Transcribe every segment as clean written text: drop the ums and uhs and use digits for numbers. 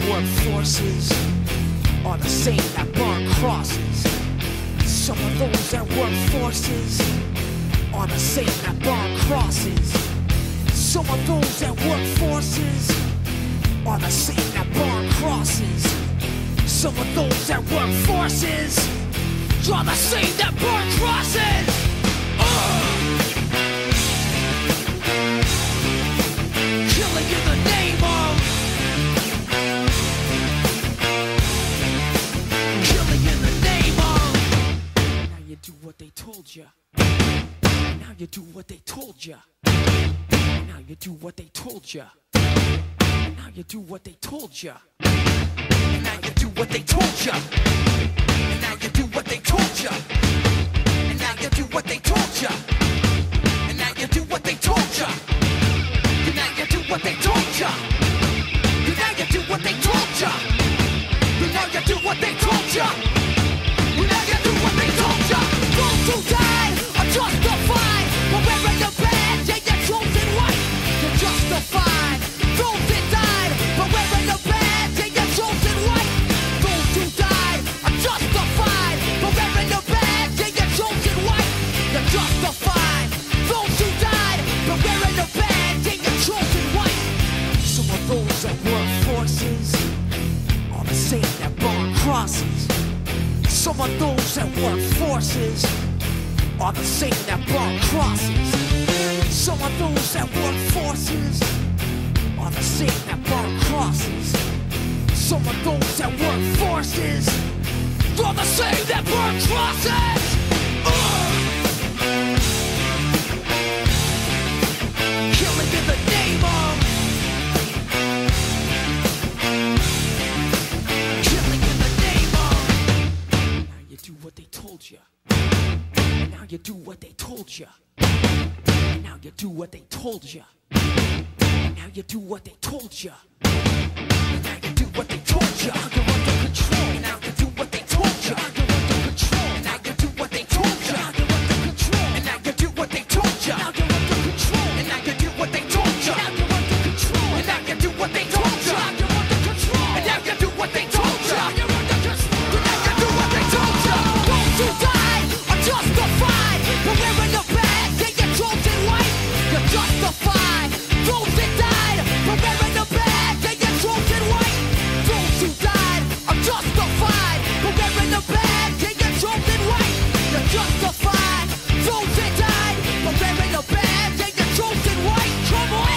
work forces are the same that burn crosses. Some of those that work forces are the same that burn crosses. Some of those that work forces are the same that burn crosses. Some of those that work forces are the same that burn crosses. Killing in the name of. Killing in the name of. Now you do what they told you. Now you do what they told you. Now you do what they told you. Now you do what they told you. Now you do what they told you. Now you do what they told you. And now you do what they told you. And now you do what they told you. And now you do what they told you. And now you do what they told you. And now you do what they told you. And now you do what they told you. Those who died are justified for wearing the badge and your chosen white. You're justified. Those that died for wearing the badge and your chosen white. Those who died are justified for wearing the badge and your chosen white. You're justified. Those who died for wearing the badge and your chosen white. Some of those that work forces are the same that burn crosses. Some of those that work forces are the same that burn crosses. Some of those that work forces are the same that burn crosses. Some of those that work forces are the same that burn crosses. Killing in the name of. Killing in the name of. Now you do what they told you. Now you do what they told you. Now you do what they told you. Now you do what they told you. Now you do what they told you. Now you're under control. Now you do what they told you. Now you're under control. Now you do what they told you. Now you're under control. And now you do what they told you. Now you're under control. And now you do what they told you. Now you're under control. And now you do what they told you. Now you're under control. And now you do what they told you. Now you're under control. And now you do what they told you. Those who died are justified for wearing the badge and your chosen white. You're justified. Those that died for wearing the badge and your chosen white. Those who died are justified for wearing the badge and your chosen white. You're justified. Those that died for wearing the badge and your chosen white. Come on.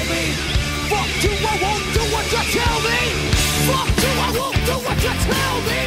Fuck you, I won't do what you tell me.